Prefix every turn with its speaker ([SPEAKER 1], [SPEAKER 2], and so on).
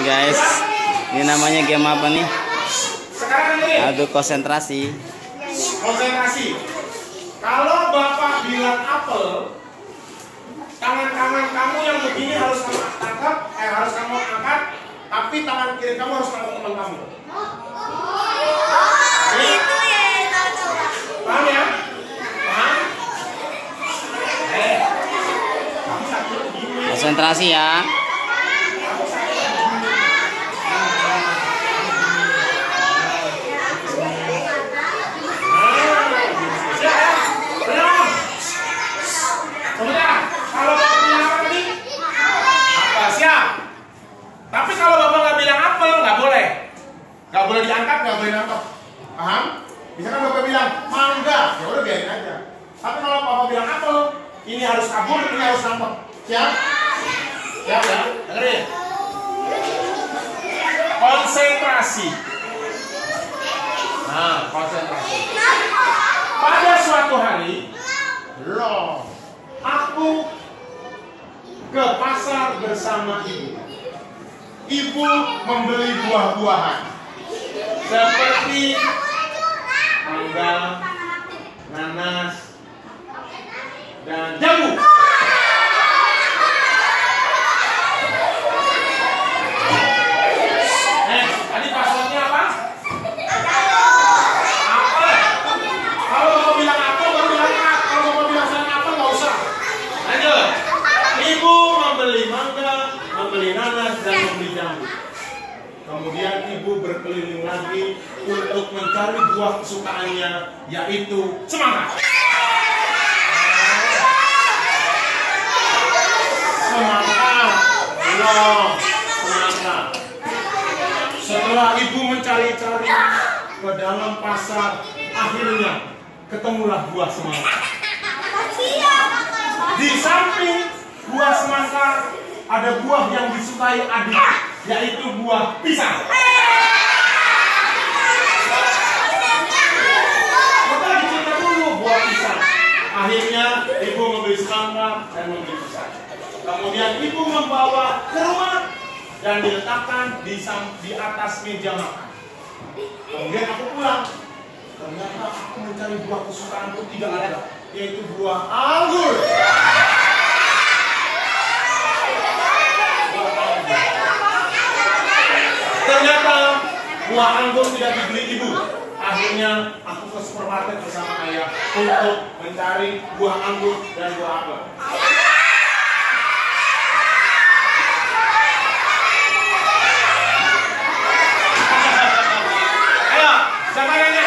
[SPEAKER 1] guys, ini namanya game apa nih?
[SPEAKER 2] Sekarang ini.
[SPEAKER 1] Adu konsentrasi.
[SPEAKER 2] Konsentrasi. Kalau bapak bilang apel, tangan kanan kamu yang begini harus kamu tangkap, harus kamu angkat, tapi tangan kiri kamu harus tangkap teman kamu.
[SPEAKER 3] Itu ya,
[SPEAKER 2] Paham ya? Paham?
[SPEAKER 1] Konsentrasi ya.
[SPEAKER 2] Tapi kalau bapak nggak bilang apel, nggak boleh diangkat, nggak boleh nangkep. Paham? Misalkan bapak bilang mangga, ya udah biarin aja. Tapi kalau bapak bilang apel, ini harus kabur, ini harus nangkep. Siap? Siap ya? Dengerin. Konsentrasi. Nah, konsentrasi. Pada suatu hari, aku ke pasar bersama ibu. Ibu membeli buah-buahan seperti mangga, nanas, dan jambu. Tadi passwordnya apa? Apel. Kalau mau bilang apel baru bilang apel. Kalau mau bilang selain apel nggak usah. Lanjut. Ibu membeli mangga, membeli nanas, dan membeli jambu. Kemudian ibu berkeliling lagi untuk mencari buah kesukaannya, yaitu semangka. Semangka. Setelah ibu mencari-cari ke dalam pasar, akhirnya ketemulah buah semangka. Di samping buah semangka ada buah yang disukai adik, yaitu buah pisang. Kita dicerita dulu buah pisang. Akhirnya ibu membeli semangka dan membeli pisang. Kemudian ibu membawa ke rumah dan diletakkan di atas meja makan. Kemudian aku pulang. Ternyata aku mencari buah kesukaanku tidak ada, yaitu buah anggur. Ternyata buah anggur tidak dibeli ibu. Akhirnya aku ke supermarket bersama ayah untuk mencari buah anggur dan buah apel. Ayo, siapa nanya?